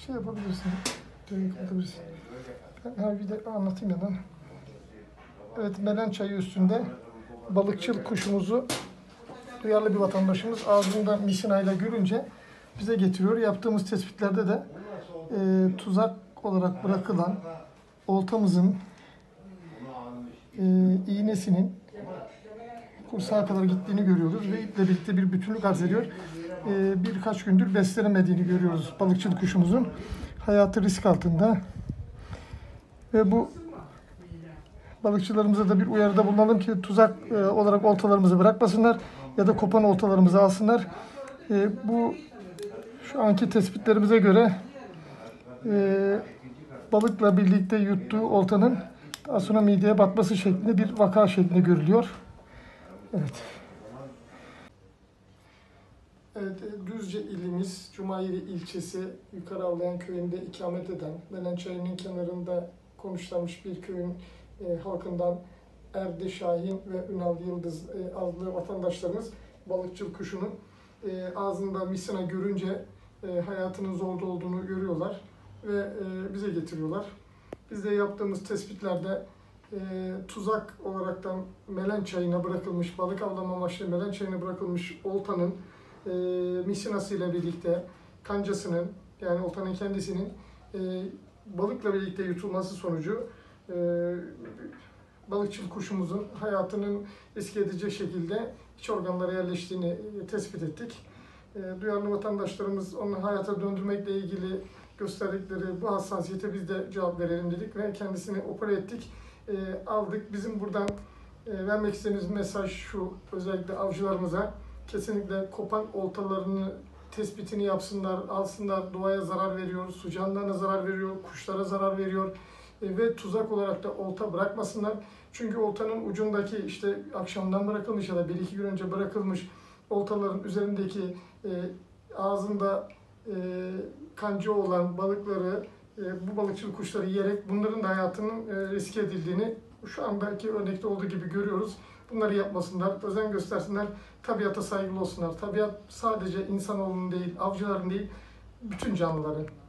şey yapabilirsin. Kapatabilirsin. Ben bir de anlatayım ya da. Evet, Melen Çayı üstünde balıkçıl kuşumuzu duyarlı bir vatandaşımız ağzında misinayla görünce bize getiriyor. Yaptığımız tespitlerde de tuzak olarak bırakılan oltamızın iğnesinin kursağa kadar gittiğini görüyoruz ve iple birlikte bir bütünlük arz ediyor. Birkaç gündür beslenemediğini görüyoruz balıkçıl kuşumuzun. Hayatı risk altında. Ve bu balıkçılarımıza da bir uyarıda bulunalım ki tuzak olarak oltalarımızı bırakmasınlar ya da kopan oltalarımızı alsınlar. Bu şu anki tespitlerimize göre balıkla birlikte yuttuğu oltanın daha sonra mideye batması şeklinde bir vaka şeklinde görülüyor. Evet. Evet, Düzce ilimiz Cumayeli ilçesi Yukarı Avlayan köyünde ikamet eden, Melen Çayı'nın kenarında konuşlanmış bir köyün halkından Erdi Şahin ve Ünal Yıldız adlı vatandaşlarımız balıkçıl kuşunun ağzında misina görünce hayatının zorda olduğunu görüyorlar ve bize getiriyorlar. Biz de yaptığımız tespitlerde tuzak olaraktan Melen Çayı'na bırakılmış, balık avlama amaçlı Melen Çayı'na bırakılmış oltanın misinasıyla birlikte kancasının, yani oltanın kendisinin balıkla birlikte yutulması sonucu balıkçıl kuşumuzun hayatının risk edecek şekilde iç organlara yerleştiğini tespit ettik. Duyarlı vatandaşlarımız onun hayata döndürmekle ilgili gösterdikleri bu hassasiyete biz de cevap verelim dedik ve kendisini opere ettik, aldık. Bizim buradan vermek istediğimiz mesaj şu: özellikle avcılarımıza kesinlikle kopan oltalarını tespitini yapsınlar, alsınlar. Doğaya zarar veriyor, su canlılarına zarar veriyor, kuşlara zarar veriyor ve tuzak olarak da olta bırakmasınlar. Çünkü oltanın ucundaki işte akşamdan bırakılmış ya da 1-2 gün önce bırakılmış oltaların üzerindeki ağzında kanca olan balıkları, bu balıkçıl kuşları yiyerek bunların da hayatının riske edildiğini şu andaki örnekte olduğu gibi görüyoruz. Bunları yapmasınlar, özen göstersinler, tabiata saygılı olsunlar. Tabiat sadece insanoğlunun değil, avcıların değil, bütün canlıların.